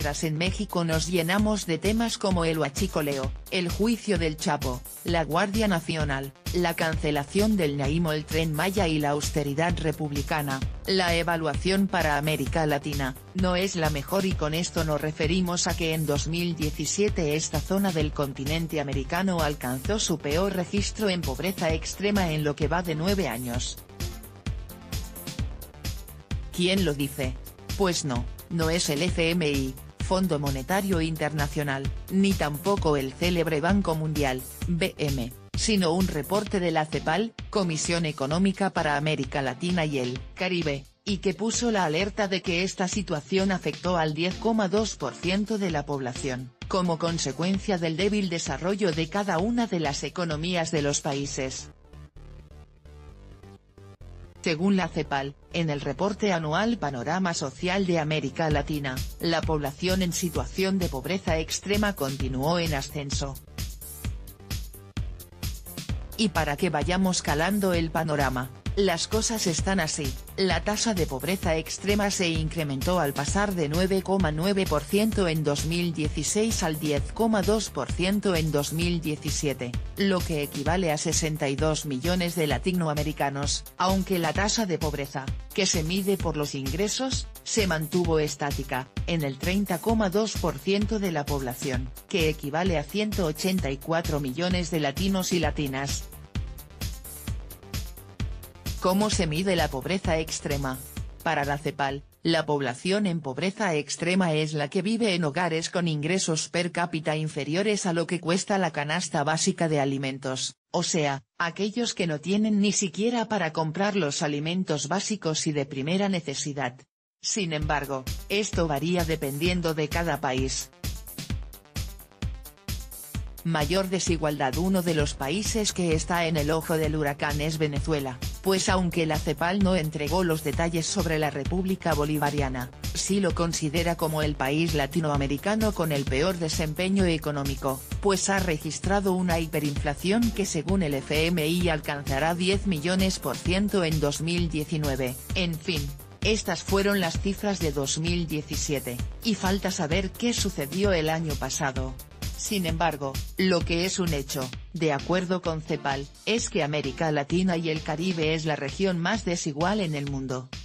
mientras en México nos llenamos de temas como el huachicoleo, el juicio del Chapo, la Guardia Nacional, la cancelación del Naim o el Tren Maya y la austeridad republicana, la evaluación para América Latina, no es la mejor y con esto nos referimos a que en 2017 esta zona del continente americano alcanzó su peor registro en pobreza extrema en lo que va de 9 años. ¿Quién lo dice? Pues no es el FMI, Fondo Monetario Internacional, ni tampoco el célebre Banco Mundial, BM, sino un reporte de la CEPAL, Comisión Económica para América Latina y el Caribe, y que puso la alerta de que esta situación afectó al 10,2% de la población, como consecuencia del débil desarrollo de cada una de las economías de los países. Según la CEPAL, en el reporte anual Panorama Social de América Latina, la población en situación de pobreza extrema continuó en ascenso. Y para que vayamos calando el panorama, las cosas están así, la tasa de pobreza extrema se incrementó al pasar de 9,9% en 2016 al 10,2% en 2017, lo que equivale a 62 millones de latinoamericanos, aunque la tasa de pobreza, que se mide por los ingresos, se mantuvo estática, en el 30,2% de la población, que equivale a 184 millones de latinos y latinas. ¿Cómo se mide la pobreza extrema? Para la CEPAL, la población en pobreza extrema es la que vive en hogares con ingresos per cápita inferiores a lo que cuesta la canasta básica de alimentos, o sea, aquellos que no tienen ni siquiera para comprar los alimentos básicos y de primera necesidad. Sin embargo, esto varía dependiendo de cada país. Mayor desigualdad. Uno de los países que está en el ojo del huracán es Venezuela, pues aunque la CEPAL no entregó los detalles sobre la República Bolivariana, sí lo considera como el país latinoamericano con el peor desempeño económico, pues ha registrado una hiperinflación que según el FMI alcanzará 10 millones % en 2019, en fin. Estas fueron las cifras de 2017, y falta saber qué sucedió el año pasado. Sin embargo, lo que es un hecho, de acuerdo con CEPAL, es que América Latina y el Caribe es la región más desigual en el mundo.